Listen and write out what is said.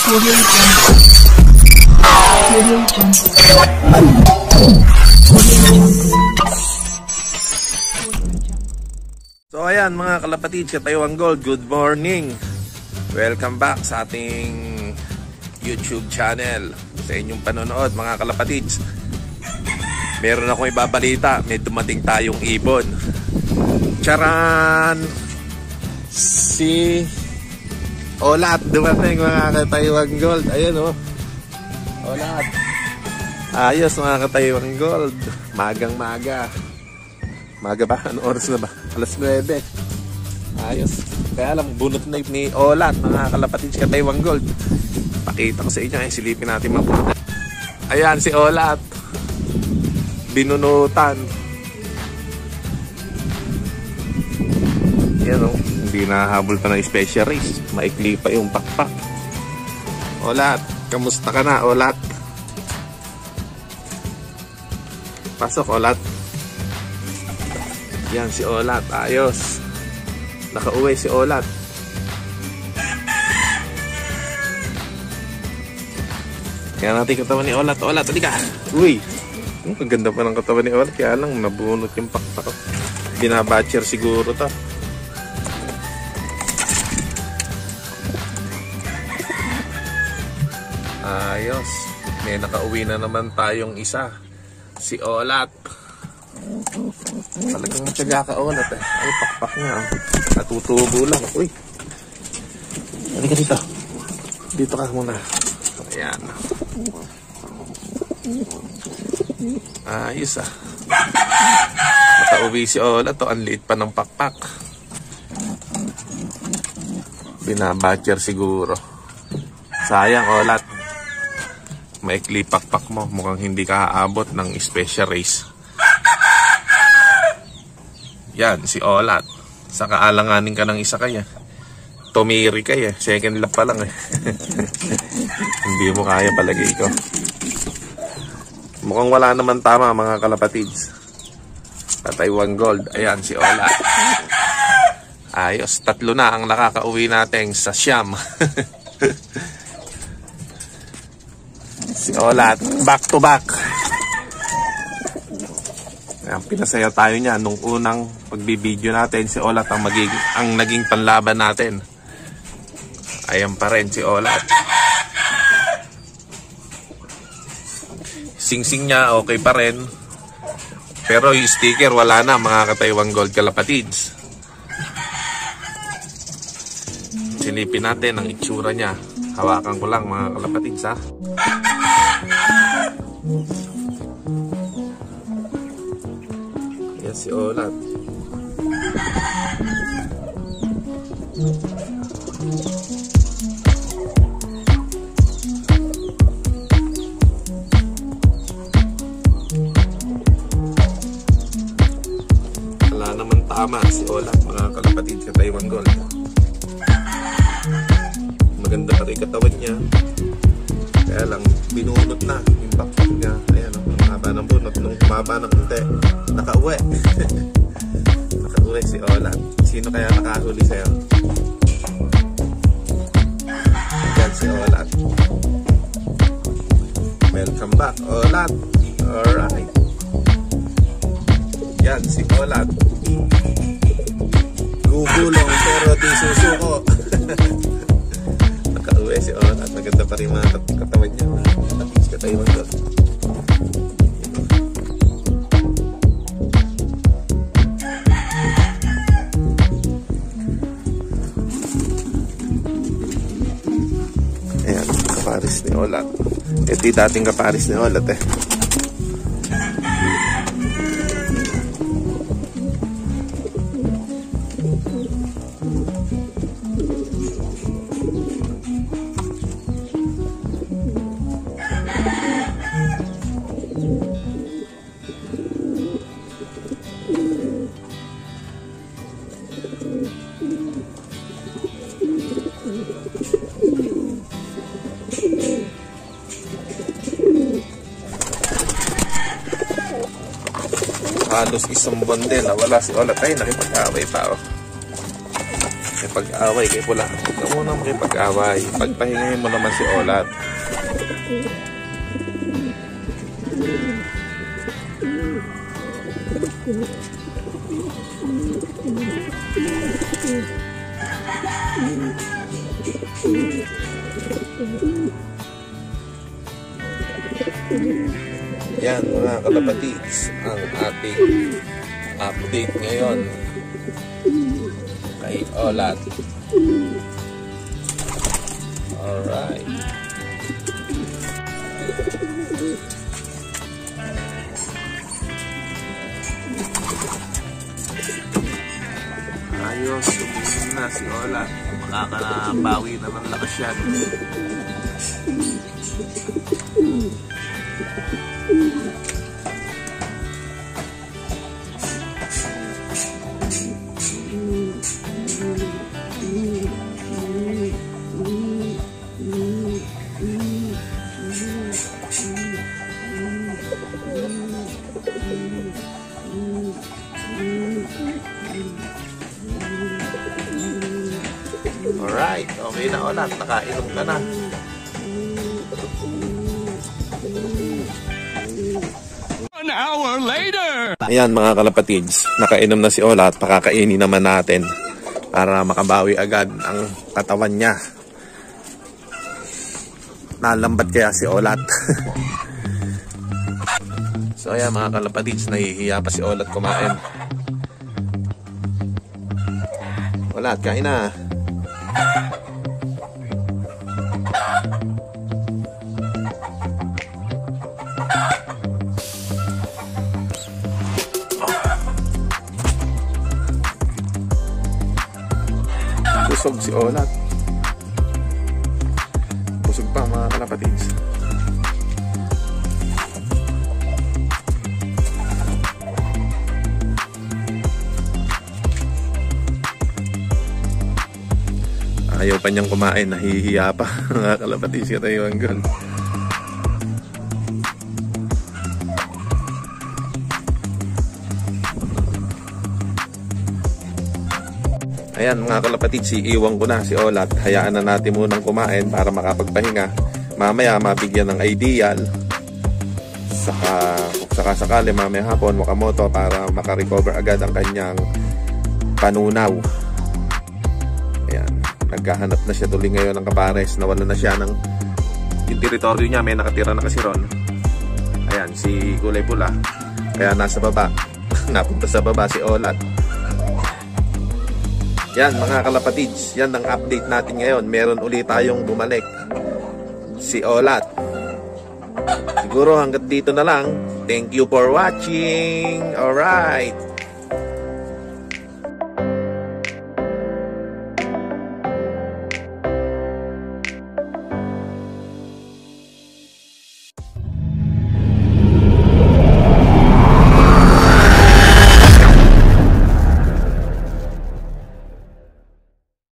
Audio Jungle. So ayan mga kalapatid, Katayuan Gold, good morning. Welcome back sa ating YouTube channel. Sa inyong panonood mga kalapatids, meron akong ibabalita. May dumating tayong ibon. Charan! Si Olat dumating mga Katayuan Gold. Ayan o, Olat. Ayos mga Katayuan Gold. Magang maga. Maga ba? Ano oras na ba? Alas 9. Ayos. Kaya alam, bunot na ni Olat mga kalapatids, Katayuan Gold. Pakita ko sa inyo, silipin natin mabuti. Ayan si Olat, binunutan. Yan o, hindi nahabol pa ng special race. Maikli pa yung pakpak. Olat, kamusta ka na Olat? Pasok Olat. Yan si Olat, ayos. Nakauwi si Olat. Kaya natin katawan ni Olat. Olat, tali ka. Uy, ang ganda pa ng katawan ni Olat. Kaya lang nabunot yung pakpak. Binabatcher siguro to. Ayos. May nakauwi na naman tayong isa. Si Olat. Talagang matyaga ka Olat eh. Ay, pakpak niya. Natutubo lang. Uy. Halika dito. Dito ka muna. Ayan. Ayos ah. Nakauwi si Olat to. Ang liit pa ng pakpak. Binabatcher siguro. Sayang Olat. Maikli pakpak mo. Mukhang hindi ka aabot ng special race. Yan si Olat. Saka alanganin ka ng isa kaya. Tumiri kaya. Second lap pa lang eh. Hindi mo kaya palagay ko. Mukhang wala naman tama mga kalapatids. Katayuan Gold. Ayan si Olat. Ayos. 3 na ang nakakauwi natin sa Siam. Si Olat. Back to back. Ayan, pinasaya tayo niya. Nung unang pagbibideo natin, si Olat ang naging panlaban natin. Ayan pa rin si Olat. Sing-sing niya okay pa rin. Pero yung sticker wala na mga Katayuan Gold kalapatids. Silipin natin ang itsura niya. Hawakan ko lang mga kalapatids ha. Yan si Olat. Wala naman tama si Olat mga kalapatid Katayuan Gold. Maganda pa rin katawan niya. Kaya lang binunot na yung bakpak niya. Ayan o, ang haba ng bunot. Nung kumaba ng kunti, nakauwi. Nakauwi si Olat. Sino kaya nakahuli sa'yo? Yan si Olat. Welcome back Olat. Alright. Yan si Olat. Gugulong pero di susuko. Nakauwi si Olat. Maganda pa rin mga katawan niya. Nakapis Katayuan Gold. Ayan, kaparis ni Olat. Ito yung dating kaparis ni Olat eh. Halos isang buwan din nawala si Olat. Ay, nakipag-away pa ako. Pag-away kay Pula. Huwag ka muna makipag-away. Pagpahingahin mo naman si Olat. Yan mga kalapatids, ang ating update ngayon kay Olat. Alright. Ayos, sumunod na si Olat. Makakabawi na ng lakas yan. Alright, okay na Olat, nakainom ka na. An hour later! Ayan mga kalapatids, nakainom na si Olat, pakakainin naman natin para makabawi agad ang katawan niya. Nalambat kaya si Olat. So ayan mga kalapatids, nahihiya pa si Olat kumain. Olat, kain na. Busog si Olat. Busog pa mga kalapatids. Ayaw pa niyang kumain, nahihiya pa. Mga kalapatids ka tayo hanggang. Ayan mga kalapatids, iiwan ko na si Olat. Hayaan na natin munang kumain para makapagpahinga. Mamaya mabigyan ng ideal. Saka sakali mamaya hapon makamoto para makarecover agad ang kanyang panunaw. Ayan, naghahanap na siya tuloy ngayon ng kapares. Nawala na siya ng yung teritoryo niya, may nakatira na kasi ron. Ayan, si Kulay Pula. Kaya nasa baba. Napunta sa baba si Olat. Yan mga kalapatids, yan ang update natin ngayon. Meron ulit tayong bumalik, si Olat. Siguro hanggang dito na lang. Thank you for watching. Alright.